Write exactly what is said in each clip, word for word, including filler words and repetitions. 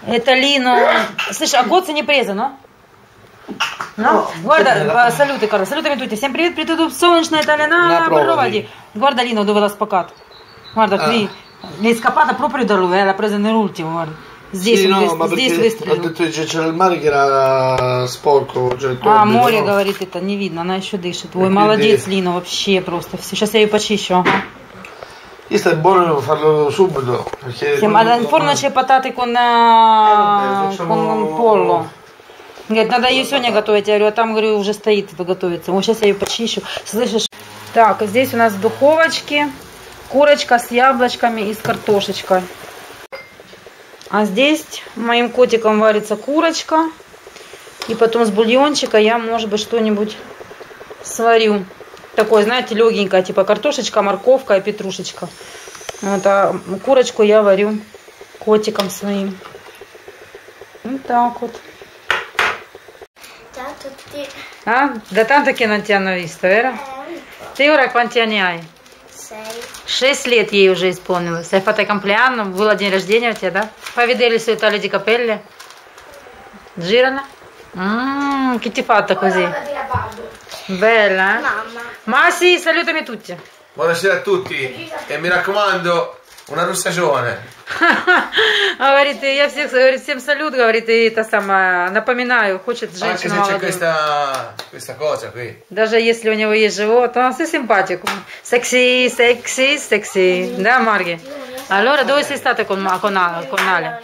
Это Лину. Слышь, а коцы не презано? No? Guarda, salute caro, salutami tutti, всем привет, привет, солнечная Italiana Provadi. Guarda Lino dove l'ha spaccato. Guarda qui, mi è scappata proprio da lui, eh, l'ha presa nell'ultimo, guarda. Здесь, sì, no, здесь, ma здесь perché ho detto che c'era il mare che era sporco. Cioè, а, torbido, море, no? говорит, это не видно, она еще дышит. Ой, молодец, Лина, вообще просто. Сейчас я ее почищу, ага. Questo è buono, devo farlo subito. Perché Sì, ma in forno c'è patate con, eh, vabbè, facciamo... con pollo. Говорит, надо ее сегодня готовить. Я говорю, а там, говорю, уже стоит, это готовится. Вот сейчас я ее почищу. Слышишь? Так, здесь у нас в духовочке курочка с яблочками и с картошечкой. А здесь моим котиком варится курочка. И потом с бульончика я, может быть, что-нибудь сварю. Такое, знаете, легенькое, типа картошечка, морковка и петрушечка. Вот, а курочку я варю котиком своим. Вот так вот. Ciao a tutti. Ah, da tanto che non ti hanno visto, vero? Eh, Ты ora quanti anni hai? sei. Шесть лет ей уже исполнилось. Hai fatto il compleanno? Было день рождения у тебя, да? Fai vedere il suo taglio di capelli. Girala. Mmm, che ti ha fatto così? Bella, eh? Mamma. Masi, salutami tutti. Buonasera a tutti e mi raccomando una russa giovane. Говорит, я всех, говорит, всем салют, говорит, и это самое, напоминаю, хочет Anche женщину se c'è молодую. questa, questa cosa qui. Даже если у него есть живот, он все симпатиco. Секси, секси, секси. Да, Марги? Allora, dove sei stato con, con, con Ale?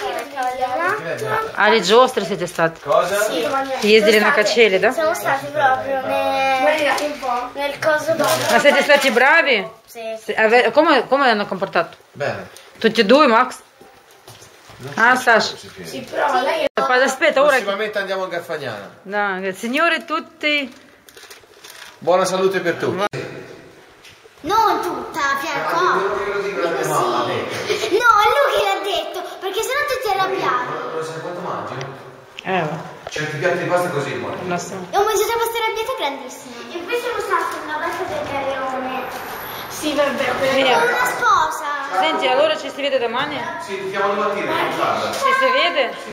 Ali Giostre siete stati? Cosa? Sì. Ездили на качели, да? Siamo stati proprio nel, nel coso dopo. Ma siete stati bravi? Sì. Ave- Come, come hanno comportato? Bene. Tutti e due, Max? Ah, Sasha. Sì, però lei Aspetta, ora... Prossimamente andiamo a Garfagnana. Да, signori tutti... Buona salute per tutti. non tutta, a fianco. No, è lui che l'ha detto, perché sennò tu ti arrabbiato. Non sai quanto mangi? Eh, Certi piatti di pasta così, ma. lo so. E ho mangiato questa arrabbiata grandissima. E poi siamo stati una volta del galeone. Sì, vabbè, Via. con una sposa. Senti, allora ci si vede domani? Sì, ti chiamo domattina, guarda. Ci si vede?